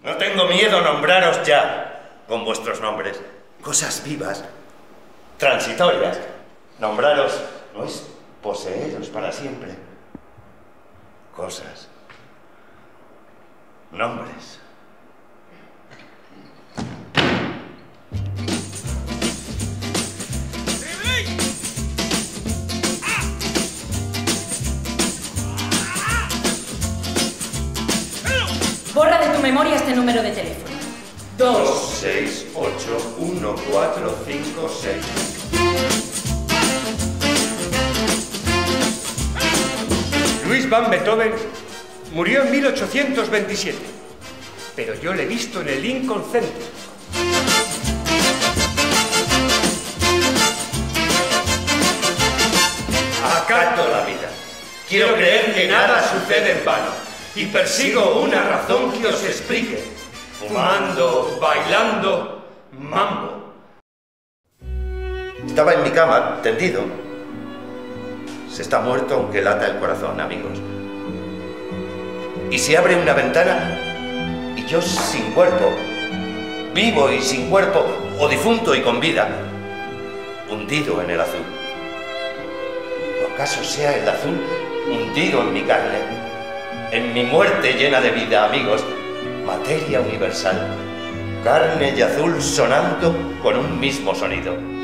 No tengo miedo a nombraros ya con vuestros nombres. Cosas vivas, transitorias. Nombraros no es poseeros para siempre. Cosas. Nombres. Borra de tu memoria este número de teléfono. 2681456. Luis van Beethoven murió en 1827, pero yo le he visto en el Lincoln Center. Acato la vida. Quiero creer que nada sucede en vano. Y persigo una razón que os explique. Fumando, bailando, mambo. Estaba en mi cama, tendido. Se está muerto aunque lata el corazón, amigos. Y se abre una ventana y yo sin cuerpo, vivo y sin cuerpo, o difunto y con vida, hundido en el azul. ¿O acaso sea el azul hundido en mi carne? En mi muerte llena de vida, amigos, materia universal, carne y azul sonando con un mismo sonido.